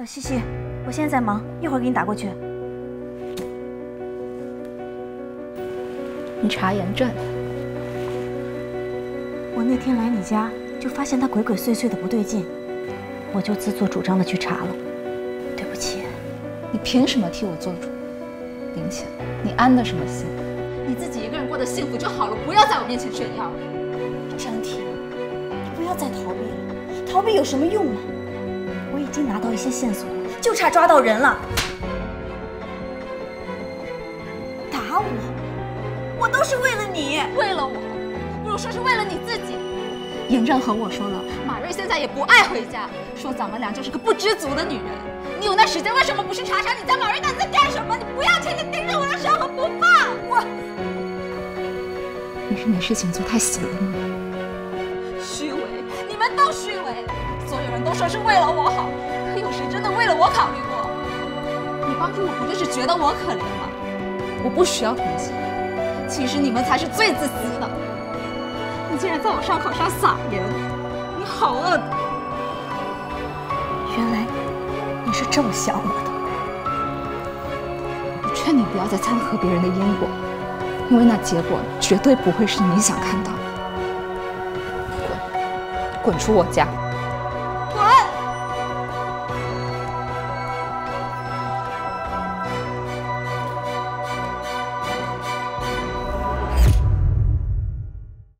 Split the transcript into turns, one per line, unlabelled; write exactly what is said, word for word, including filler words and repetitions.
呃，西西，我现在在忙，一会儿给你打过去。
你查严正，
我那天来你家，就发现他鬼鬼祟祟的不对劲，我就自作主张的去查了。对不起。
你凭什么替我做主？林浅，你安的什么心？你自己一个人过得幸福就好了，不要在我面前炫耀。
张婷，你不要再逃避了，逃避有什么用啊？我已经拿到一些线索了，就差抓到人了。打我，我都是为了你，
为了我，不如说是为了你自己。严正和我说了，马瑞现在也不爱回家，说咱们俩就是个不知足的女人。你有那时间，为什么不去查查你家马瑞到底在干什么？你不要天天盯着我的伤痕不放。我，你是没事情做太闲了吗？虚伪，你们都虚伪。所有人都说是为了我好，可有谁真的为了我考虑过？你帮助我不就是觉得我可怜吗？我不需要同情，其实你们才是最自私的。你竟然在我伤口上撒盐，你好恶毒！
原来你是这么想我的。
我劝你不要再掺和别人的因果，因为那结果绝对不会是你想看到的。滚，滚出我家！